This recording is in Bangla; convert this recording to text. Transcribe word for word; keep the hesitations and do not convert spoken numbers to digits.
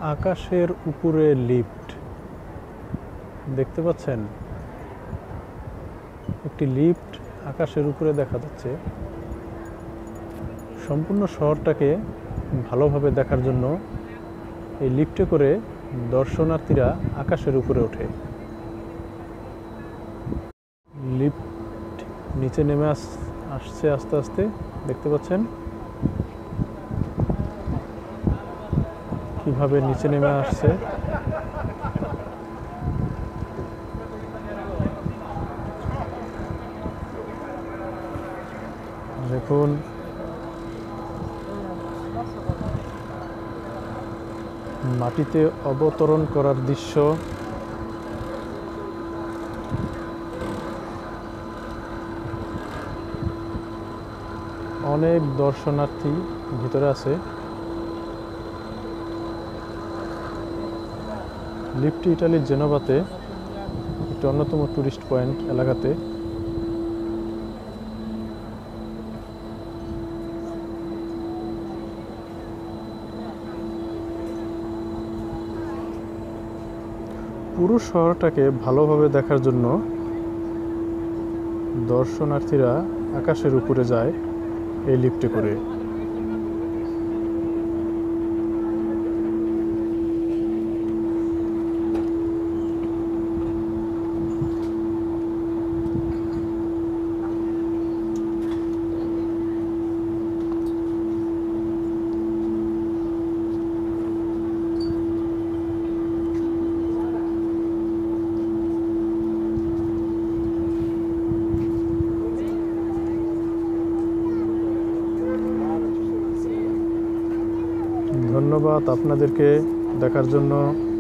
আকাশের উপরে লিফট দেখতে পাচ্ছেন, একটি লিফট আকাশের উপরে দেখা যাচ্ছে। সম্পূর্ণ শহরটাকে ভালোভাবে দেখার জন্য এই লিফটে করে দর্শনার্থীরা আকাশের উপরে ওঠে। লিফট নিচে নেমে আস আসছে আস্তে আস্তে, দেখতে পাচ্ছেন কিভাবে নিচে নেমে আসছে। দেখুন মাটিতে অবতরণ করার দৃশ্য। অনেক দর্শনার্থী ভিতরে আছে। লিফটটি ইটালির জেনোভাতে একটি অন্যতম টুরিস্ট পয়েন্ট এলাকাতে। পুরো শহরটাকে ভালোভাবে দেখার জন্য দর্শনার্থীরা আকাশের উপরে যায় এই লিফটে করে। ধন্যবাদ আপনাদেরকে দেখার জন্য।